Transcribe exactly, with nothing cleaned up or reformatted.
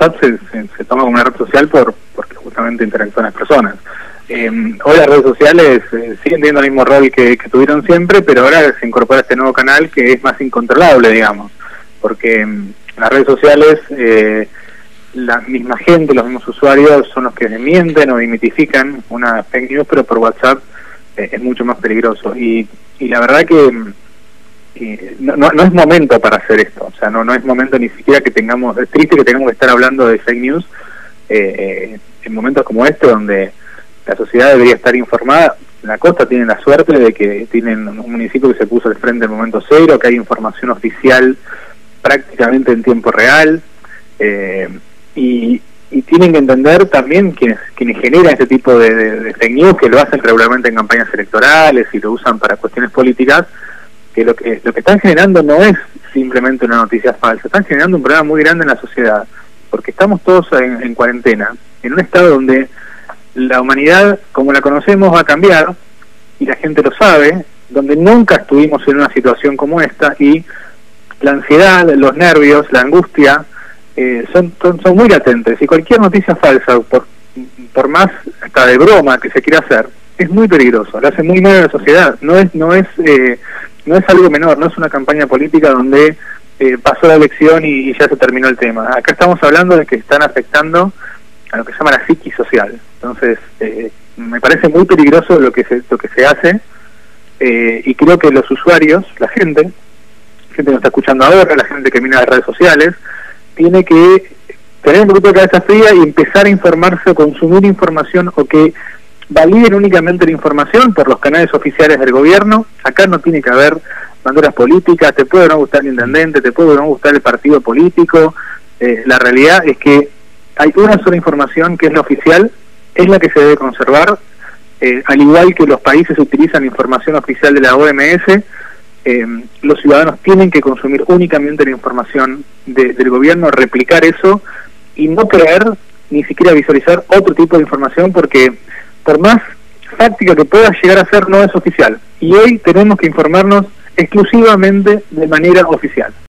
WhatsApp se, se, se toma como una red social por porque justamente interactúan las personas. Eh, hoy las redes sociales eh, siguen teniendo el mismo rol que, que tuvieron siempre, pero ahora se incorpora este nuevo canal que es más incontrolable, digamos, porque en las redes sociales eh, la misma gente, los mismos usuarios son los que mienten o mitifican una fake news, pero por WhatsApp eh, es mucho más peligroso. Y, y la verdad que eh, no, no, no es momento para hacer esto, o sea, no, no es momento ni siquiera que tengamos, es triste que tengamos que estar hablando de fake news eh, eh, en momentos como este, donde la sociedad debería estar informada. La costa tiene la suerte de que tienen un municipio que se puso al frente del momento cero, que hay información oficial prácticamente en tiempo real, eh, y, y tienen que entender también quienes quienes generan este tipo de, de, de fake news, que lo hacen regularmente en campañas electorales y lo usan para cuestiones políticas, que lo que lo que están generando no es simplemente una noticia falsa, están generando un problema muy grande en la sociedad, porque estamos todos en, en cuarentena, en un estado donde la humanidad como la conocemos va a cambiar, y la gente lo sabe, donde nunca estuvimos en una situación como esta, y la ansiedad, los nervios, la angustia eh, son, son son muy latentes, y cualquier noticia falsa, por por más hasta de broma que se quiera hacer, es muy peligroso, le hace muy mal a la sociedad. No es no es eh, no es algo menor, no es una campaña política donde eh, pasó la elección y, y ya se terminó el tema. Acá estamos hablando de que están afectando a lo que se llama la psiquis social. Entonces eh, me parece muy peligroso lo que se lo que se hace, eh, y creo que los usuarios, la gente la gente que nos está escuchando ahora, la gente que mira las redes sociales, tiene que tener un poquito de cabeza fría y empezar a informarse o consumir información, o que validen únicamente la información por los canales oficiales del gobierno. Acá no tiene que haber banderas políticas, te puede no gustar el intendente, te puede no gustar el partido político, eh, la realidad es que hay una sola información que es la oficial, es la que se debe conservar, eh, al igual que los países utilizan información oficial de la O M S. Eh, los ciudadanos tienen que consumir únicamente la información de, del gobierno, replicar eso y no creer ni siquiera visualizar otro tipo de información, porque por más fáctica que pueda llegar a ser, no es oficial, y hoy tenemos que informarnos exclusivamente de manera oficial.